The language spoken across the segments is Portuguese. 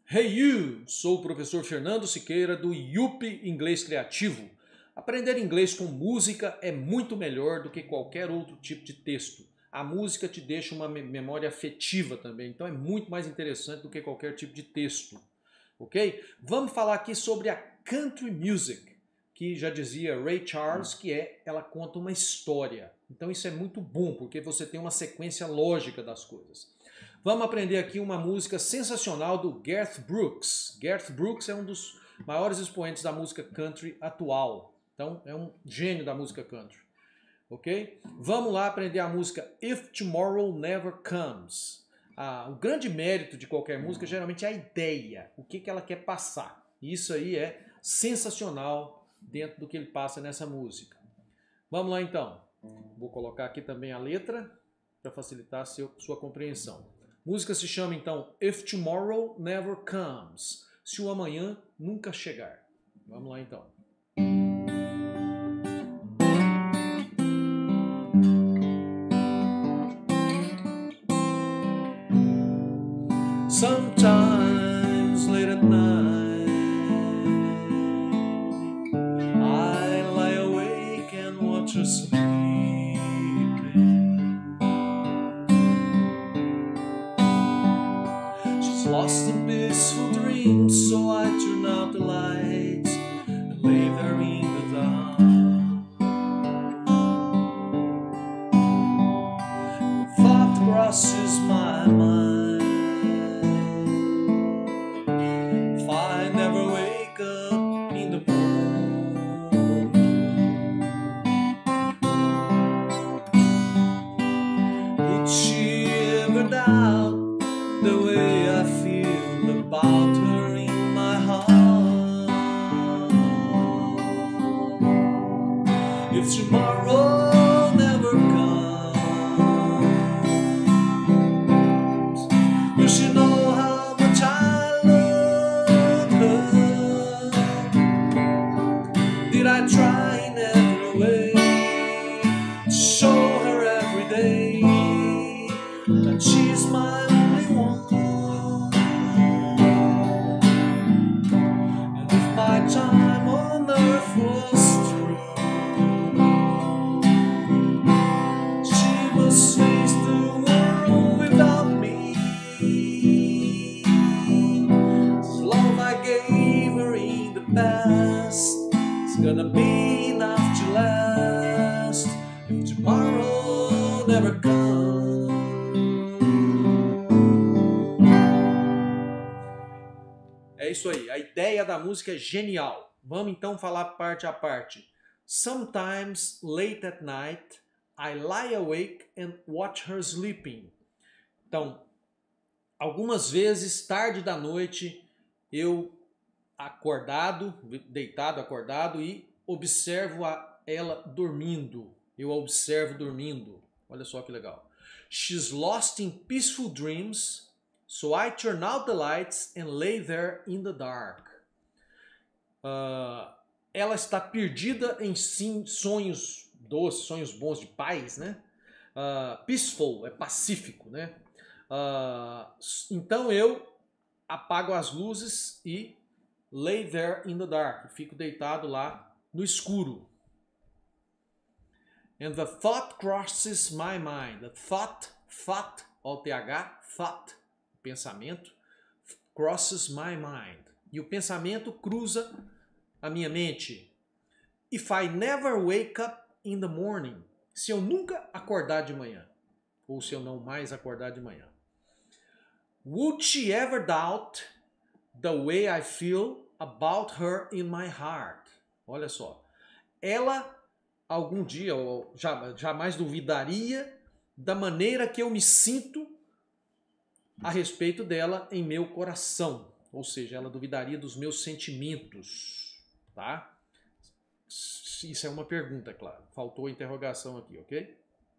Hey you! Sou o professor Fernando Siqueira do IUP Inglês Criativo. Aprender inglês com música é muito melhor do que qualquer outro tipo de texto. A música te deixa uma memória afetiva também, então é muito mais interessante do que qualquer tipo de texto. Ok? Vamos falar aqui sobre a country music, que já dizia Ray Charles, ela conta uma história. Então isso é muito bom, porque você tem uma sequência lógica das coisas. Vamos aprender aqui uma música sensacional do Garth Brooks. Garth Brooks é um dos maiores expoentes da música country atual. Então é um gênio da música country. Ok? Vamos lá aprender a música If Tomorrow Never Comes. O grande mérito de qualquer música geralmente é a ideia, o que ela quer passar. Isso aí é sensacional dentro do que ele passa nessa música. Vamos lá então. Vou colocar aqui também a letra para facilitar a sua compreensão. A música se chama então If Tomorrow Never Comes. Se o amanhã nunca chegar. Vamos lá então. Sometimes late at night I lie awake and watch her sleeping. She's lost in peaceful dreams, so I turn out the lights and lay there in the dark. Thought crosses my mind. The way I feel about her in my heart. If tomorrow never comes, will she know how much I love her? Did I try in every way to show her every day that she's my only one? And if my time on earth was through, she must face the world without me. This love I gave her in the past is gonna be enough to last if tomorrow never comes. É isso aí, a ideia da música é genial. Vamos então falar parte a parte. Sometimes late at night I lie awake and watch her sleeping. Então, algumas vezes tarde da noite eu deitado, acordado e observo ela dormindo. Eu a observo dormindo. Olha só que legal. She's lost in peaceful dreams. So I turn out the lights and lay there in the dark. Ela está perdida em sonhos doces, sonhos bons de paz, né? Peaceful é pacífico, né? Então eu apago as luzes e lay there in the dark. Fico deitado lá no escuro. And the thought crosses my mind. The thought, O-T-H, thought. Pensamento, crosses my mind. E o pensamento cruza a minha mente. If I never wake up in the morning. Se eu nunca acordar de manhã. Ou se eu não mais acordar de manhã. Would she ever doubt the way I feel about her in my heart? Olha só. Ela algum dia, ou jamais duvidaria da maneira que eu me sinto a respeito dela em meu coração, ou seja, ela duvidaria dos meus sentimentos, tá? Isso é uma pergunta, é claro. Faltou a interrogação aqui, ok?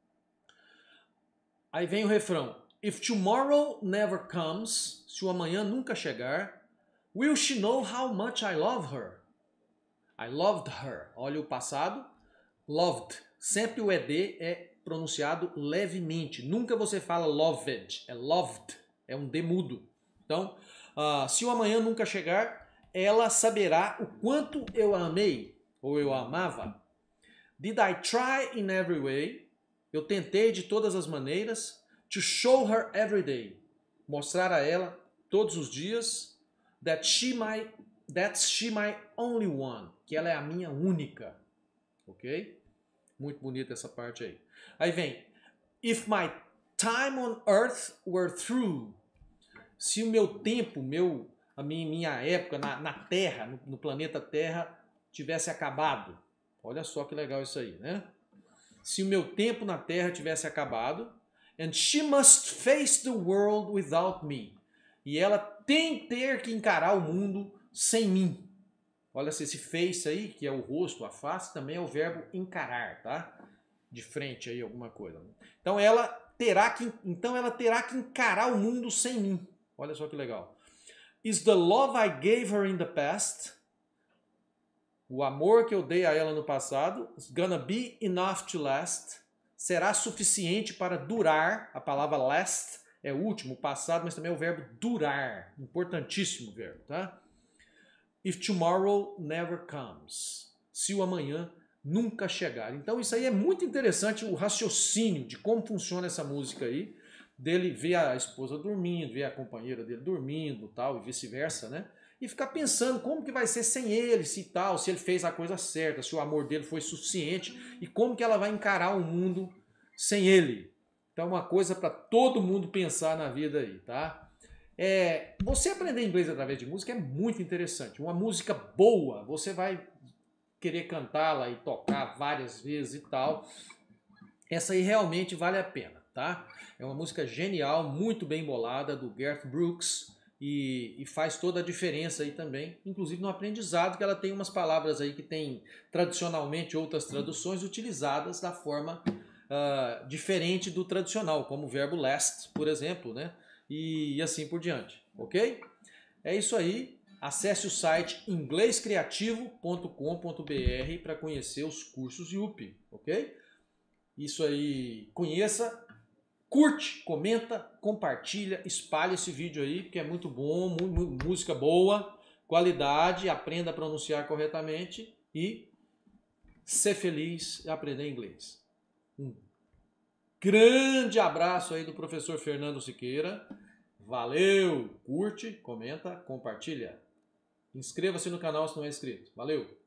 Aí vem o refrão. If tomorrow never comes, se o amanhã nunca chegar, will she know how much I love her? I loved her. Olha o passado. Loved. Sempre o ED é pronunciado levemente. Nunca você fala loved, é loved. É um D mudo. Então, Se o amanhã nunca chegar, ela saberá o quanto eu a amei, ou eu a amava. Did I try in every way? Eu tentei de todas as maneiras. To show her every day. Mostrar a ela todos os dias that's she my only one. Que ela é a minha única. Ok? Muito bonita essa parte aí. Aí vem, if my time on earth were through. Se o meu tempo, a minha época na Terra, no planeta Terra, tivesse acabado. Olha só que legal isso aí, né? Se o meu tempo na Terra tivesse acabado. And she must face the world without me. E ela tem ter que encarar o mundo sem mim. Olha esse face aí, que é o rosto, a face, também é o verbo encarar, tá? De frente aí, alguma coisa. Então ela terá que encarar o mundo sem mim. Olha só que legal. Is the love I gave her in the past, o amor que eu dei a ela no passado, gonna be enough to last, será suficiente para durar. A palavra last é o último, passado, mas também é o verbo durar. Importantíssimo verbo, tá? If tomorrow never comes. Se o amanhã nunca chegar. Então isso aí é muito interessante, o raciocínio de como funciona essa música aí. Dele ver a esposa dormindo, ver a companheira dele dormindo, tal, e vice-versa, né? E ficar pensando como que vai ser sem ele, se tal, se ele fez a coisa certa, se o amor dele foi suficiente e como que ela vai encarar o mundo sem ele. Então uma coisa para todo mundo pensar na vida aí, tá? Você aprender inglês através de música é muito interessante. Uma música boa, você vai querer cantá-la e tocar várias vezes e tal. Essa aí realmente vale a pena, tá? É uma música genial, muito bem bolada, do Garth Brooks, e faz toda a diferença aí também, inclusive no aprendizado, que ela tem umas palavras aí que tem tradicionalmente outras traduções utilizadas da forma diferente do tradicional, como o verbo last, por exemplo, né? E assim por diante, ok? É isso aí. Acesse o site inglescreativo.com.br para conhecer os cursos YUP, ok? Isso aí, conheça, curte, comenta, compartilha, espalha esse vídeo aí, porque é muito bom, música boa, qualidade, aprenda a pronunciar corretamente e ser feliz e aprender inglês. Um grande abraço aí do professor Fernando Siqueira. Valeu! Curte, comenta, compartilha. Inscreva-se no canal se não é inscrito. Valeu!